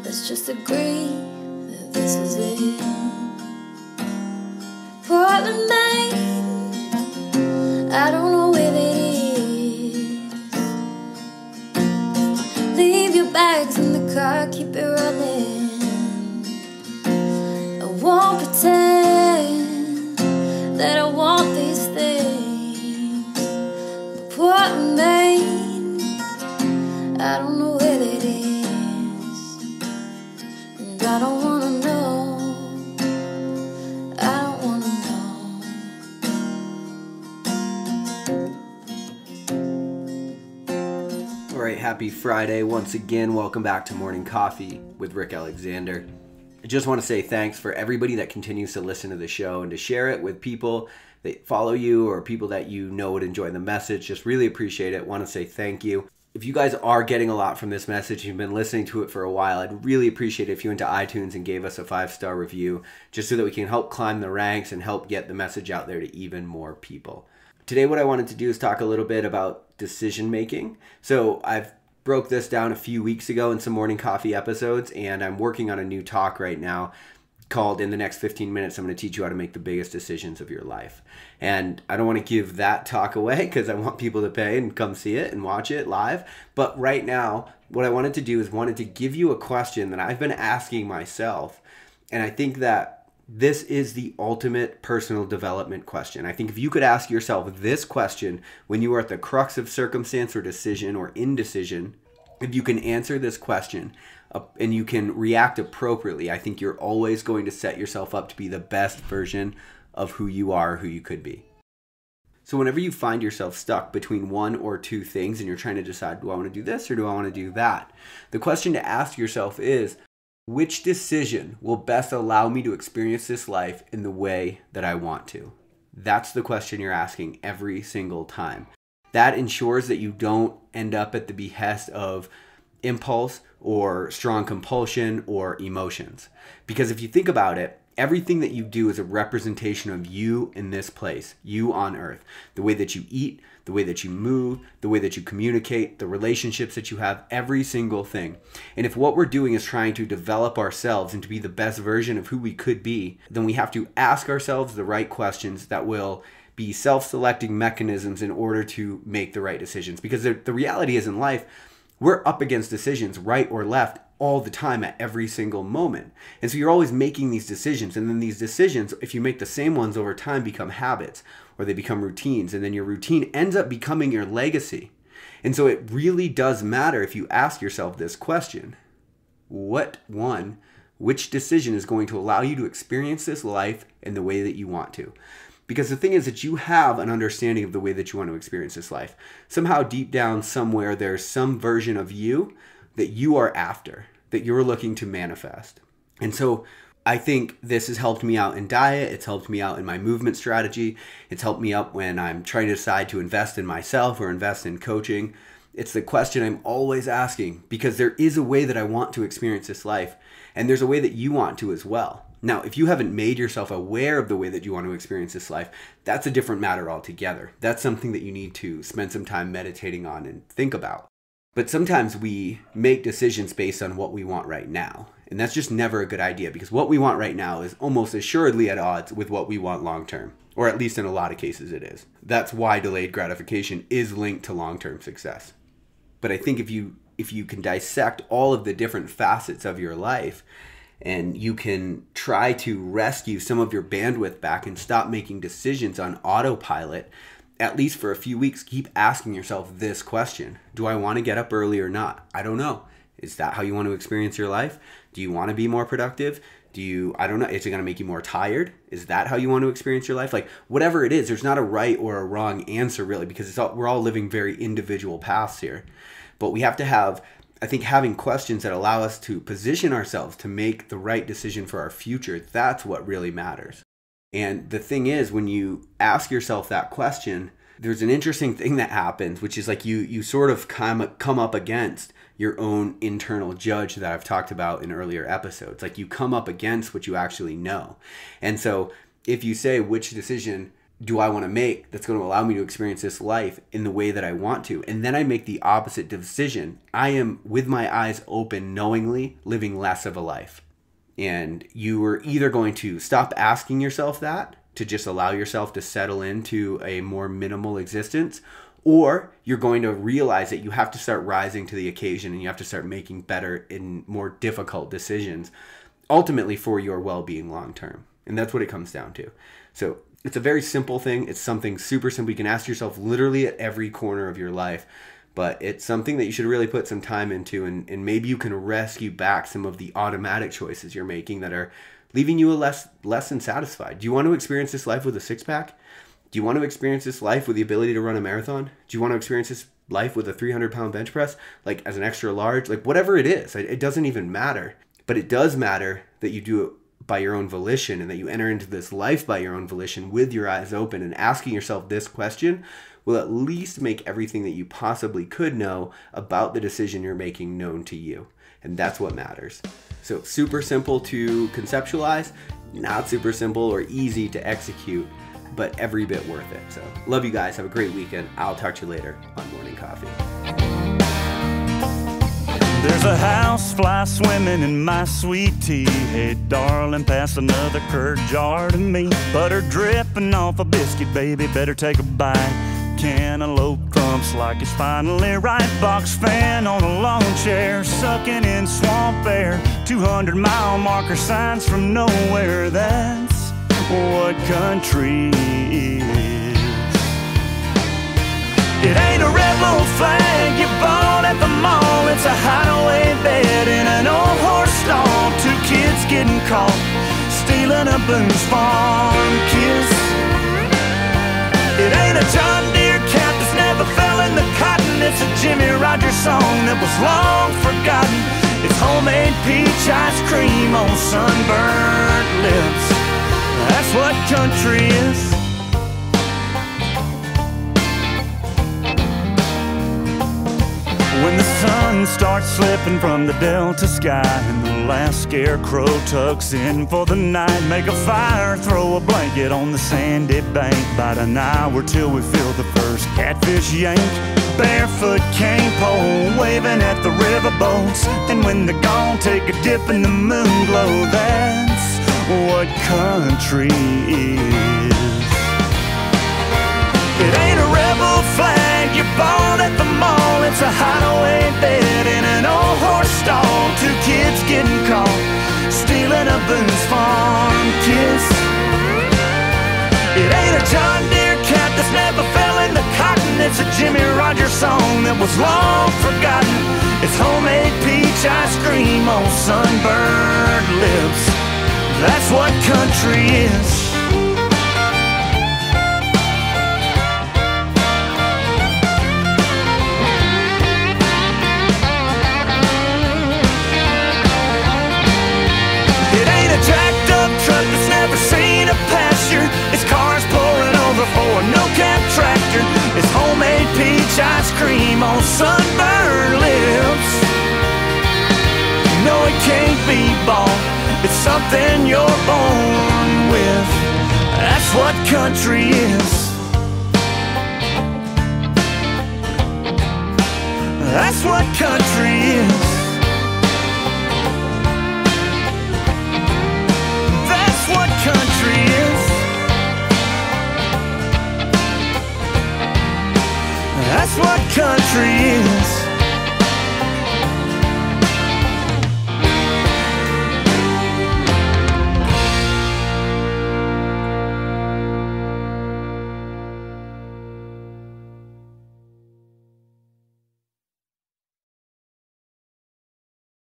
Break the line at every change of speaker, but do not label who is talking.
Let's just agree that this is it. Portland, Maine, I don't know where that is. Leave your bags in the car, keep it running. I won't pretend that I want these things. But Portland, Maine, I don't know where that is. And I don't wanna know. I don't wanna know.
All right, happy Friday once again. Welcome back to Morning Coffee with Rick Alexander. I just want to say thanks for everybody that continues to listen to the show and to share it with people that follow you or people that you know would enjoy the message. Just really appreciate it. Want to say thank you. If you guys are getting a lot from this message, you've been listening to it for a while, I'd really appreciate it if you went to iTunes and gave us a 5-star review, just so that we can help climb the ranks and help get the message out there to even more people. Today, what I wanted to do is talk a little bit about decision making. So I've broke this down a few weeks ago in some morning coffee episodes, and I'm working on a new talk right now called In the Next 15 Minutes, I'm going to teach you how to make the biggest decisions of your life. And I don't want to give that talk away because I want people to pay and come see it and watch it live. But right now, what I wanted to do is wanted to give you a question that I've been asking myself. And I think that this is the ultimate personal development question. I think if you could ask yourself this question when you are at the crux of circumstance or decision or indecision, if you can answer this question and you can react appropriately, I think you're always going to set yourself up to be the best version of who you are, who you could be. So whenever you find yourself stuck between one or two things and you're trying to decide, do I want to do this or do I want to do that? The question to ask yourself is, which decision will best allow me to experience this life in the way that I want to? That's the question you're asking every single time. That ensures that you don't end up at the behest of impulse or strong compulsion or emotions. Because if you think about it, everything that you do is a representation of you in this place, you on earth. The way that you eat, the way that you move, the way that you communicate, the relationships that you have, every single thing. And if what we're doing is trying to develop ourselves and to be the best version of who we could be, then we have to ask ourselves the right questions that will be self-selecting mechanisms in order to make the right decisions. Because the reality is in life, we're up against decisions, right or left, all the time at every single moment. And so you're always making these decisions. And then these decisions, if you make the same ones over time, become habits or they become routines. And then your routine ends up becoming your legacy. And so it really does matter if you ask yourself this question. Which decision is going to allow you to experience this life in the way that you want to? Because the thing is that you have an understanding of the way that you want to experience this life. Somehow deep down somewhere, there's some version of you that you are after, that you're looking to manifest. And so I think this has helped me out in diet. It's helped me out in my movement strategy. It's helped me out when I'm trying to decide to invest in myself or invest in coaching. It's the question I'm always asking because there is a way that I want to experience this life. And there's a way that you want to as well. Now, if you haven't made yourself aware of the way that you want to experience this life, that's a different matter altogether. That's something that you need to spend some time meditating on and think about. But sometimes we make decisions based on what we want right now. And that's just never a good idea because what we want right now is almost assuredly at odds with what we want long term. Or at least in a lot of cases it is. That's why delayed gratification is linked to long-term success. But I think if you can dissect all of the different facets of your life, and you can try to rescue some of your bandwidth back and stop making decisions on autopilot, at least for a few weeks, keep asking yourself this question. Do I want to get up early or not? I don't know. Is that how you want to experience your life? Do you want to be more productive? I don't know. Is it going to make you more tired? Is that how you want to experience your life? Like whatever it is, there's not a right or a wrong answer really because we're all living very individual paths here. But we have to have, I think, having questions that allow us to position ourselves to make the right decision for our future, that's what really matters. And the thing is, when you ask yourself that question, there's an interesting thing that happens, which is like you sort of come up against your own internal judge that I've talked about in earlier episodes. Like you come up against what you actually know. And so if you say, which decision do I want to make that's going to allow me to experience this life in the way that I want to? And then I make the opposite decision. I am, with my eyes open, knowingly living less of a life. And you are either going to stop asking yourself that, to just allow yourself to settle into a more minimal existence, or you're going to realize that you have to start rising to the occasion and you have to start making better and more difficult decisions, ultimately for your well-being long term. And that's what it comes down to. So it's a very simple thing. It's something super simple. You can ask yourself literally at every corner of your life, but it's something that you should really put some time into, and maybe you can rescue back some of the automatic choices you're making that are leaving you less than satisfied. Do you want to experience this life with a six-pack? Do you want to experience this life with the ability to run a marathon? Do you want to experience this life with a 300-pound bench press, like as an extra large? Like whatever it is, it doesn't even matter. But it does matter that you do it by your own volition, and that you enter into this life by your own volition with your eyes open, and asking yourself this question will at least make everything that you possibly could know about the decision you're making known to you. And that's what matters. So super simple to conceptualize, not super simple or easy to execute, but every bit worth it. So love you guys. Have a great weekend. I'll talk to you later on Morning Coffee.
There's a housefly swimming in my sweet tea. Hey, darling, pass another curd jar to me. Butter dripping off a biscuit, baby, better take a bite. Cantaloupe crumps like it's finally right. Box fan on a lawn chair, sucking in swamp air. 200-mile marker signs from nowhere. That's what country is. It ain't a rebel flag you bought at the mall. It's a hideaway bed in an old horse stall. Two kids getting caught stealing a Boone's Farm kiss. It ain't a John Deere cap that's never fell in the cotton. It's a Jimmy Rogers song that was long forgotten. It's homemade peach ice cream on sunburnt lips. That's what country is. When the sun starts slipping from the delta sky and the last scarecrow tucks in for the night, make a fire, throw a blanket on the sandy bank, bite an hour till we feel the first catfish yank. Barefoot cane pole waving at the riverboats, and when they're gone, take a dip in the moon glow. That's what country is. It ain't a rebel flag you bought at the mall. It's a hideaway bed in an old horse stall. Two kids getting caught stealing a Boone's Farm kiss. It ain't a John Deere cap that's never fell in the cotton. It's a Jimmy Rogers song that was long forgotten. It's homemade peach ice cream on sunburned lips. That's what country is. Jacked up truck that's never seen a pasture. It's cars pouring over for a no-cab tractor. It's homemade peach ice cream on sunburned lips. No, it can't be bought. It's something you're born with. That's what country is. That's what country is.